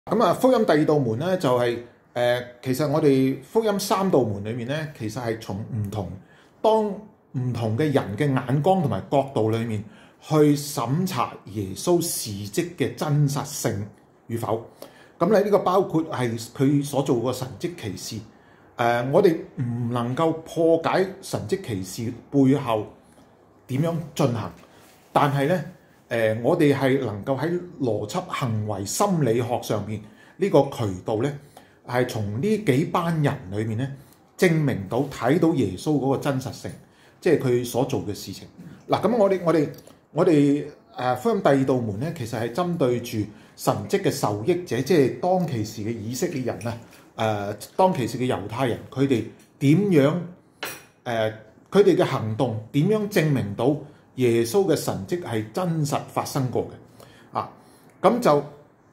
咁啊，福音第二道門咧就係、其實我哋福音三道門裏面咧，其實係從當唔同嘅人嘅眼光同埋角度裏面去審查耶穌事蹟嘅真實性與否。咁咧呢個包括係佢所做嘅神蹟奇事。我哋唔能夠破解神蹟奇事背後點樣進行，但係咧。我哋係能夠喺邏輯、行為、心理學上面呢個渠道咧，係從呢幾班人裏面咧證明到睇到耶穌嗰個真實性，即係佢所做嘅事情。嗱，咁我哋福音第二道門咧，其實係針對住神蹟嘅受益者，即係當其時嘅以色列人啊，當其時嘅猶太人，佢哋點樣佢哋嘅行動點樣證明到耶穌嘅神蹟係真實發生過嘅啊？咁就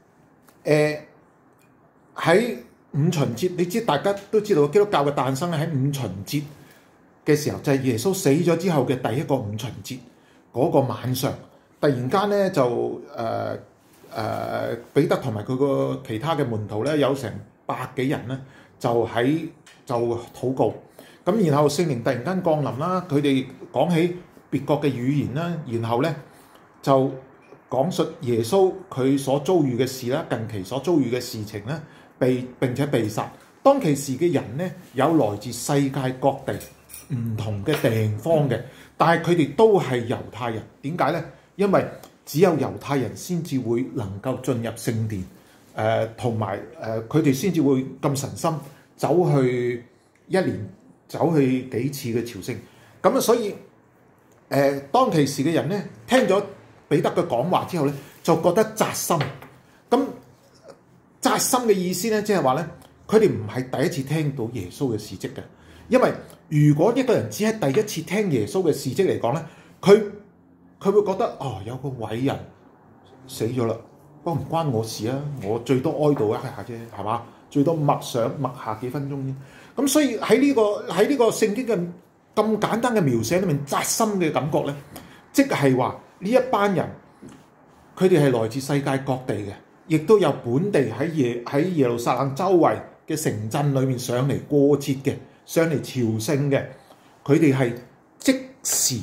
喺五旬節，你知大家都知道基督教嘅誕生喺五旬節嘅時候，就係耶穌死咗之後嘅第一個五旬節嗰個晚上，突然間咧就彼得同埋佢個其他嘅門徒咧有成百幾人咧就禱告，咁然後聖靈突然間降臨啦，佢哋講起別國嘅語言啦，然後咧就講述耶穌佢所遭遇嘅事啦，近期所遭遇嘅事情咧，並且被殺。當其時嘅人咧，有來自世界各地唔同嘅地方嘅，但係佢哋都係猶太人。點解咧？因為只有猶太人先至會能夠進入聖殿，同埋佢哋先至會咁神心一年走去幾次嘅朝聖。咁啊，所以當其時嘅人咧，聽咗彼得嘅講話之後咧，就覺得扎心。咁扎心嘅意思咧，即係話咧，佢哋唔係第一次聽到耶穌嘅事蹟嘅。因為如果一個人只係第一次聽耶穌嘅事蹟嚟講咧，佢會覺得有個偉人死咗啦，不過唔關我事啊，我最多哀悼一下啫，係嘛？最多默下幾分鐘啫。咁所以喺呢個聖經嘅咁簡單嘅描寫裏面，扎心嘅感覺咧，即係話呢一班人，佢哋係來自世界各地嘅，亦都有本地喺耶路撒冷周圍嘅城鎮裏面上嚟過節嘅，上嚟朝聖嘅，佢哋係即時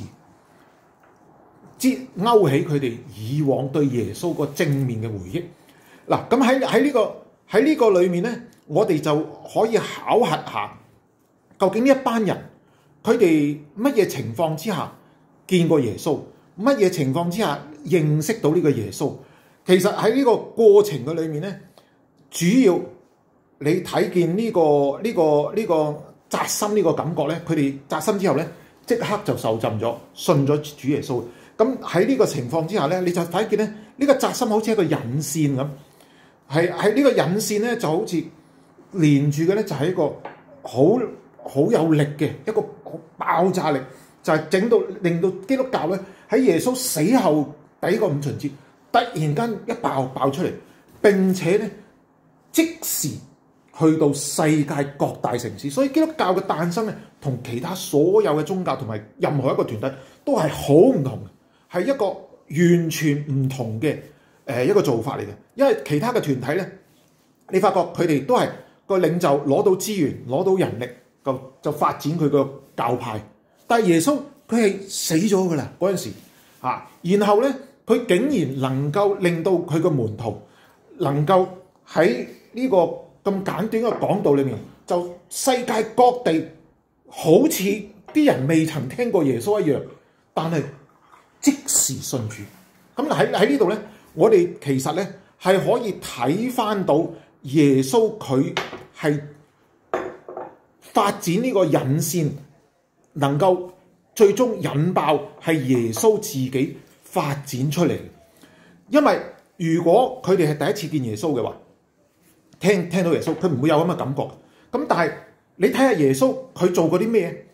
勾起佢哋以往對耶穌個正面嘅回憶。嗱，咁喺呢個裏面咧，我哋就可以考核下，究竟呢一班人佢哋乜嘢情況之下見過耶穌，乜嘢情況之下認識到呢個耶穌。其實喺呢個過程嘅裏面咧，主要你睇見呢個扎心呢個感覺咧，佢哋扎心之後咧，即刻就受浸咗，信咗主耶穌。咁喺呢個情況之下咧，你就睇見咧，呢個扎心好似一個引線咁，係呢個引線咧就好似連住嘅咧，就係一個好有力嘅一個爆炸力，就係令到基督教咧喺耶穌死後第一個五旬節突然間一爆出嚟，並且咧即時去到世界各大城市。所以基督教嘅誕生咧，同其他所有嘅宗教同埋任何一個團體都係好唔同嘅，係一個完全唔同嘅一個做法嚟嘅。因為其他嘅團體咧，你發覺佢哋都係個領袖攞到資源、攞到人力，就發展佢個教派。但係耶穌佢係死咗噶啦嗰陣時嚇，然後咧佢竟然能夠令到佢個門徒能夠喺呢個咁簡短嘅講道裏面，就世界各地好似啲人未曾聽過耶穌一樣，但係即時信主。咁喺呢度咧，我哋其實咧係可以睇翻到耶穌佢係發展呢個引線，能夠最終引爆係耶穌自己發展出嚟。因為如果佢哋係第一次見耶穌嘅話，聽到耶穌，佢唔會有咁嘅感覺。咁但係你睇下耶穌佢做過啲咩？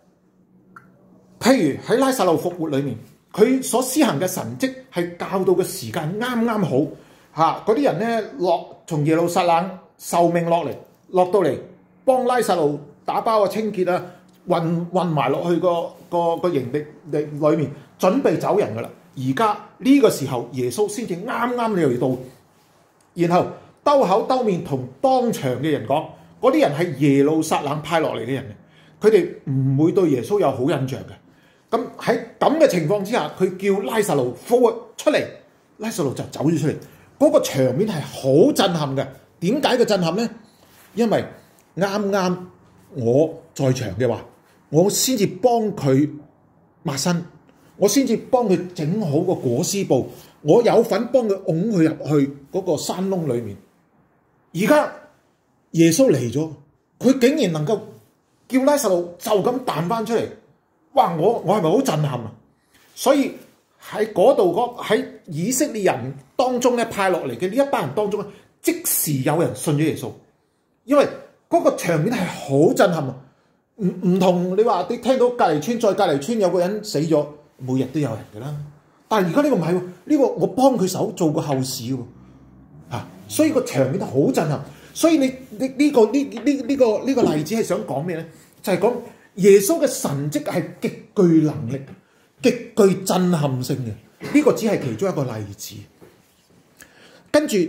譬如喺拉撒路復活裏面，佢所施行嘅神蹟係教導嘅時間啱啱好嚇，嗰啲人咧從耶路撒冷受命落到嚟幫拉撒路打包啊、清潔啊、運埋落去個營地裏面，準備走人噶啦。而家呢個時候，耶穌先至啱嚟到，然後兜口兜面同當場嘅人講，嗰啲人係耶路撒冷派落嚟嘅人，佢哋唔會對耶穌有好印象嘅。咁喺咁嘅情況之下，佢叫拉撒路復活出嚟，拉撒路就走咗出嚟。嗰個場面係好震撼嘅。點解嘅震撼呢？因為啱啱我在場嘅話，我先至幫佢抹身，我先至幫佢整好個裹屍布，我有份幫佢擁佢入去嗰個山窿裏面。而家耶穌嚟咗，佢竟然能夠叫拉撒路就咁彈翻出嚟，哇！我係咪好震撼啊？所以喺嗰度喺以色列人當中咧派落嚟嘅呢一班人當中咧，即時有人信咗耶穌，因為嗰個場面係好震撼啊！唔同你話你聽到隔離村再隔離村有個人死咗，每日都有人㗎啦。但係而家呢個唔係喎，呢個我幫佢手做個後事喎，所以個場面都好震撼。所以呢個例子係想講咩咧？就係講耶穌嘅神蹟係極具能力、極具震撼性嘅。呢個只係其中一個例子。跟住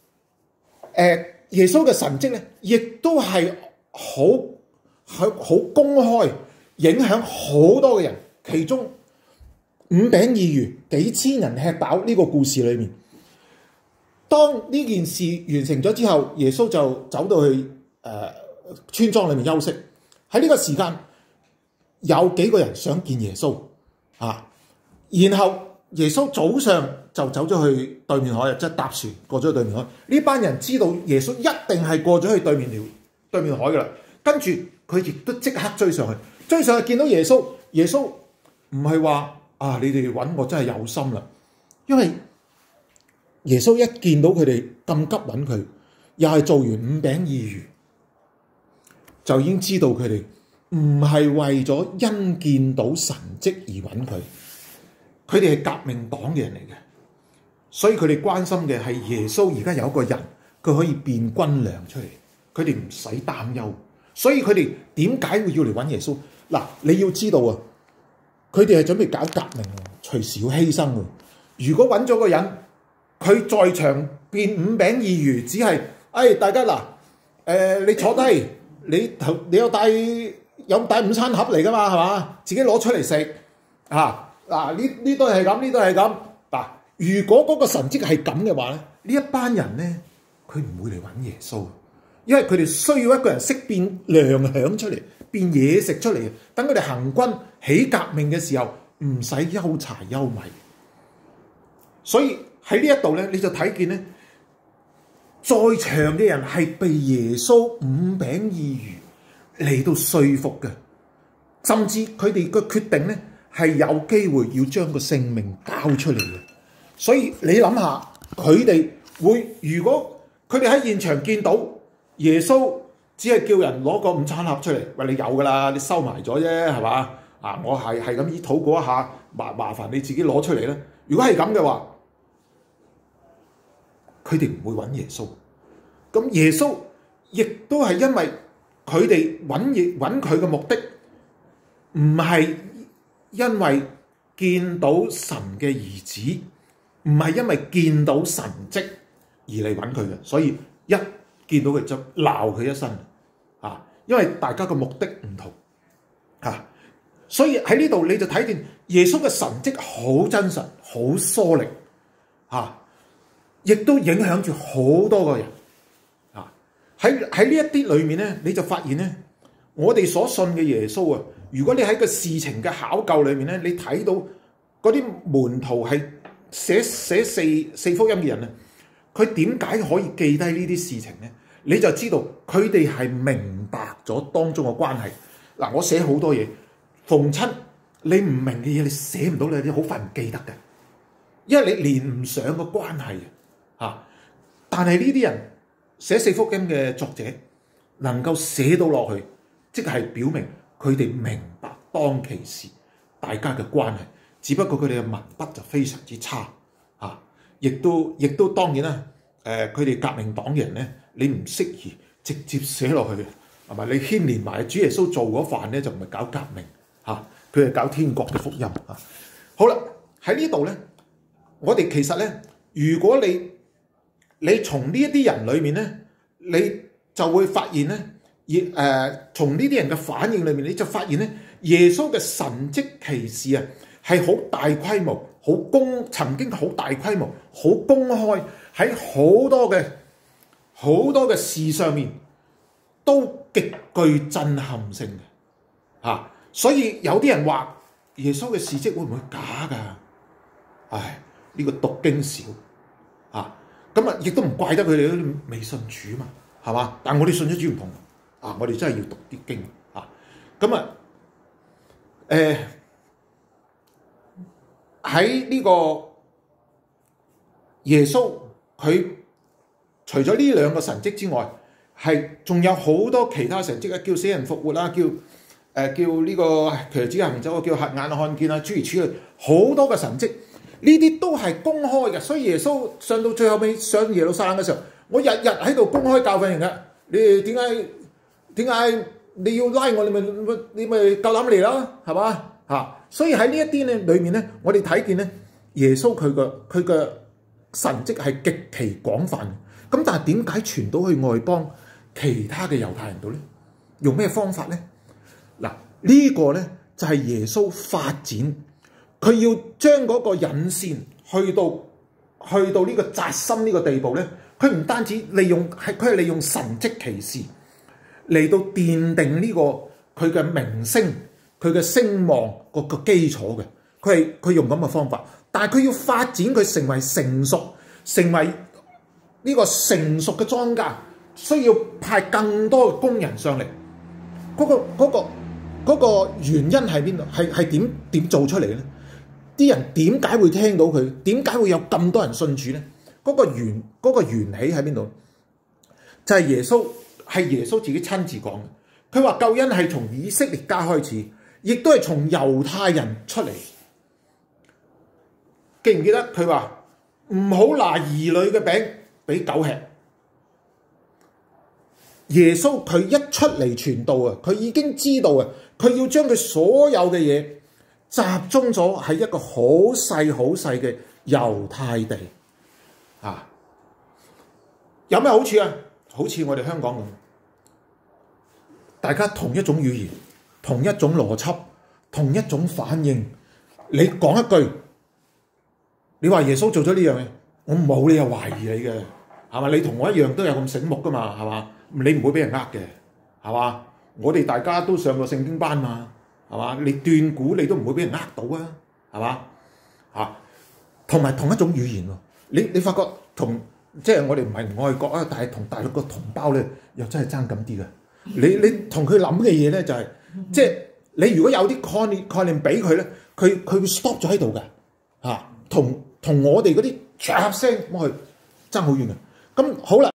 耶穌嘅神蹟咧，亦都係好公開，影響好多嘅人。其中5餅2魚幾千人吃飽呢個故事裏面，當呢件事完成咗之後，耶穌就走到去村莊裏面休息。喺呢個時間，有幾個人想見耶穌然後耶穌早上就走咗去對面海，即係搭船過咗去對面海。呢班人知道耶穌一定係過咗去對面海噶啦，跟住佢亦都即刻追上去見到耶穌。耶穌唔係話你哋揾我真係有心啦，因為耶穌一見到佢哋咁急揾佢，又係做完5餅2魚，就已經知道佢哋唔係為咗因見到神蹟而揾佢，佢哋係革命黨嘅人嚟嘅，所以佢哋關心嘅係耶穌而家有一個人，佢可以變軍糧出嚟，佢哋唔使擔憂。所以佢哋點解會要嚟揾耶穌？嗱，你要知道啊，佢哋係準備搞革命，隨時要犧牲。如果揾咗個人，佢在場變5餅2魚，只係大家嗱，你坐低，你有帶午餐盒嚟噶嘛，係嘛？自己攞出嚟食呢都係咁，呢都係咁。如果嗰個神蹟係咁嘅話咧，呢一班人咧，佢唔會嚟揾耶穌，因為佢哋需要一個人識變糧餉出嚟，變嘢食出嚟，等佢哋行軍起革命嘅時候唔使憂柴憂米。所以喺呢一度咧，你就睇見咧，在場嘅人係被耶穌5餅2魚嚟到說服嘅，甚至佢哋嘅決定咧係有機會要將個性命交出嚟嘅。所以你諗下，佢哋會，如果佢哋喺現場見到耶穌只係叫人攞個午餐盒出嚟，喂，你有噶啦，你收埋咗啫，係嘛？我係咁依禱告一下，麻煩你自己攞出嚟啦。如果係咁嘅話，佢哋唔會揾耶穌。咁耶穌亦都係因為佢哋揾佢嘅目的，唔係因為見到神嘅兒子，唔係因為見到神蹟而嚟揾佢嘅，所以一見到佢就鬧佢一身因為大家嘅目的唔同所以喺呢度你就睇見耶穌嘅神蹟好真實，好疏力亦都影響住好多個人喺呢一啲裏面咧，你就發現咧，我哋所信嘅耶穌如果你喺個事情嘅考究裏面咧，你睇到嗰啲門徒係寫四福音嘅人佢點解可以記低呢啲事情咧？你就知道佢哋係明白咗當中嘅關係。我寫好多嘢，逢親你唔明嘅嘢，你寫唔到，你好快唔記得嘅，因為你連唔上個關係但係呢啲人寫四福音嘅作者能夠寫到落去，即係表明佢哋明白當其時大家嘅關係，只不過佢哋嘅文筆就非常之差亦都當然啦。佢哋革命黨嘅人咧，你唔適宜直接寫落去嘅，係咪？你牽連埋主耶穌做嗰飯咧，就唔係搞革命佢係搞天國嘅福音好啦，喺呢度咧，我哋其實咧，如果你你從呢一啲人裏面咧，你就會發現咧，從呢啲人嘅反應裏面，你就發現咧，耶穌嘅神蹟奇事啊，係好大規模、曾經好大規模、好公開，喺好多嘅事上面都極具震撼性嘅嚇。所以有啲人話耶穌嘅事蹟會唔會假㗎？唉，呢個讀經少啊，咁啊亦都唔怪得佢哋都未信主嘛，係嘛？但我哋信咗主唔同啊，我哋真係要讀啲經啊。咁啊，喺呢個耶穌佢除咗呢兩個神蹟之外，係仲有好多其他神蹟啊，叫死人復活啦，叫呢個瘸子行走，叫瞎眼看見啊，諸如此類，好多嘅神蹟，呢啲都係公開嘅。所以耶穌上到最後尾上耶路撒冷嘅時候，我日日喺度公開教訓人㗎。你哋點解你要拉我？你咪夠膽嚟啦，係嘛嚇？所以喺呢一啲咧裏面咧，我哋睇見咧耶穌佢嘅神蹟係極其廣泛。咁但係點解傳到去外邦其他嘅猶太人度咧？用咩方法咧？嗱，呢個咧就係耶穌發展，佢要將嗰個引線去到呢個扎心呢個地步咧，佢唔單止佢係利用神蹟奇事嚟到奠定呢個佢嘅名聲、佢嘅聲望個基礎嘅，佢用咁嘅方法，但係佢要發展佢成為成為呢個成熟嘅莊稼，需要派更多嘅工人上嚟。嗰個原因喺邊度？係點做出嚟咧？啲人點解會聽到佢？點解會有咁多人信主咧？嗰個緣起喺邊度？就係耶穌自己親自講嘅。佢話救恩係從以色列家開始，亦都係從猶太人出嚟。記唔記得佢話唔好拿兒女嘅餅俾狗吃？耶穌佢一出嚟傳道啊，佢已經知道啊，佢要將佢所有嘅嘢集中咗喺一個好細嘅猶太地啊。有咩好處啊？好似我哋香港咁，大家同一種語言、同一種邏輯、同一種反應。你講一句，你話耶穌做咗呢樣嘢，我冇理由懷疑你嘅，係嘛？你同我一樣都有咁醒目噶嘛，係嘛？你唔會俾人呃嘅，係嘛？我哋大家都上過聖經班嘛，係嘛？你斷估你都唔會俾人呃到啊，係嘛？嚇，同埋同一種語言喎，你發覺即係我哋唔係唔愛國啊，但係同大陸個同胞咧又真係爭咁啲嘅。你同佢諗嘅嘢咧就係，即係你如果有啲概念俾佢咧，佢會 stop 咗喺度嘅嚇，同我哋嗰啲唰聲咁去爭好遠嘅。咁好啦。